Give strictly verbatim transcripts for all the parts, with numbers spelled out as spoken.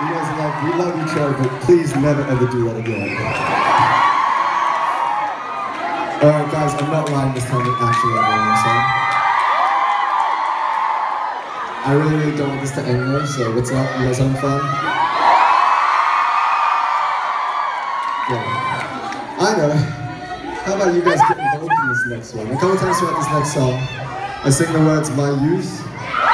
You guys are like, we love each other, but please never ever do that again. Alright guys, I'm not lying this time, I'm actually loving this song. I really, really don't want this to end though, so what's up? You guys having fun? Yeah. I know. How about you guys get involved in this next one? A couple times throughout this next song, I sing the words, my youth.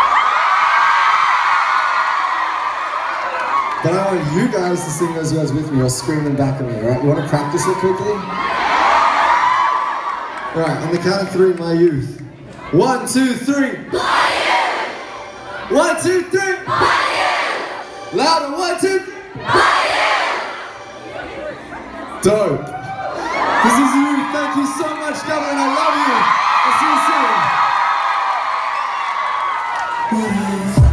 But I want you guys to sing those words with me or scream them back at me, alright? You want to practice it quickly? Alright, on the count of three, my youth. One, two, three. My youth! One, two, three. My youth! Louder, one, two, three. My youth! Dope. This is you. Thank you so much, Dublin. I love you. I'll see you soon.